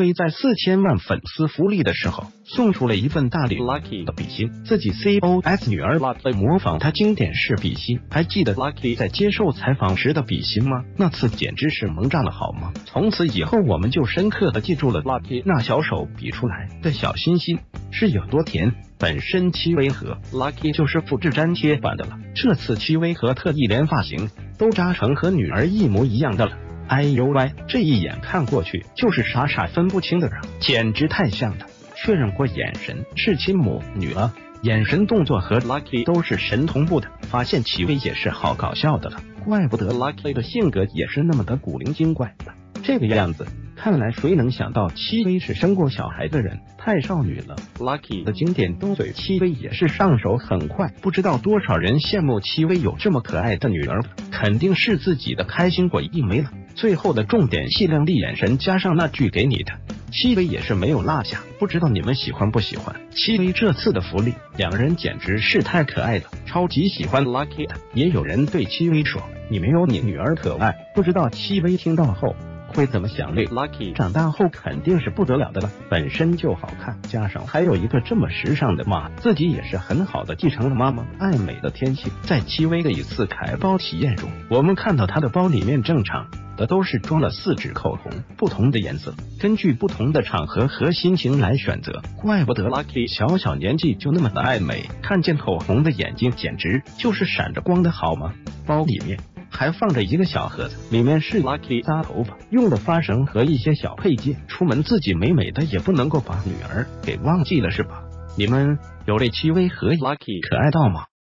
薇在4000万粉丝福利的时候，送出了一份大礼 Lucky 的比心，自己 COS 女儿模仿她经典式比心。还记得 Lucky 在接受采访时的比心吗？那次简直是萌炸了，好吗？从此以后，我们就深刻的记住了 Lucky 那小手比出来的小心心是有多甜。本身戚薇和 Lucky 就是复制粘贴版的了，这次戚薇和特意连发型都扎成和女儿一模一样的了。哎呦喂，这一眼看过去就是傻傻分不清的人，简直太像了。确认过眼神是亲母女了，眼神动作和 Lucky 都是神同步的，发现戚薇也是好搞笑的了，怪不得 Lucky 的性格也是那么的古灵精怪的。这个样子，看来谁能想到戚薇是生过小孩的人，太少女了。Lucky 的经典斗嘴，戚薇也是上手很快，不知道多少人羡慕戚薇有这么可爱的女儿，肯定是自己的开心果一没了。最后的重点戏亮丽眼神加上那句给你的，戚薇也是没有落下。不知道你们喜欢不喜欢戚薇这次的福利，两人简直是太可爱了，超级喜欢 Lucky 的。也有人对戚薇说，你没有你女儿可爱。不知道戚薇听到后会怎么想嘞 ？Lucky 长大后肯定是不得了的了，本身就好看，加上还有一个这么时尚的妈，自己也是很好的继承了妈妈爱美的天性。在戚薇的一次开包体验中，我们看到她的包里面正常的都是装了4支口红，不同的颜色，根据不同的场合和心情来选择。怪不得 Lucky 小年纪就那么的爱美，看见口红的眼睛简直就是闪着光的好吗？包里面还放着一个小盒子，里面是 Lucky 扎头发用的发绳和一些小配件。出门自己美美的，也不能够把女儿给忘记了是吧？你们有被戚薇和 Lucky 可爱到吗？